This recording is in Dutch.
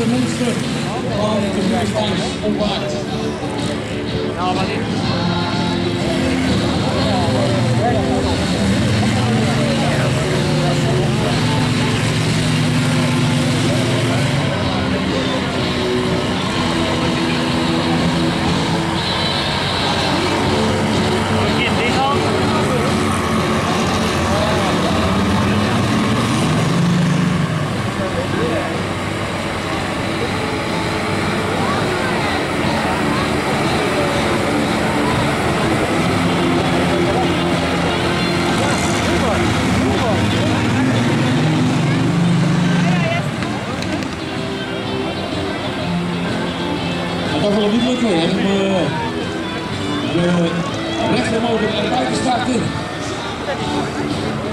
de monster van de buurtbank ontwaakt. Nou, maar dit... Dat wil niet lukken. De rechtermotor er buiten staat in.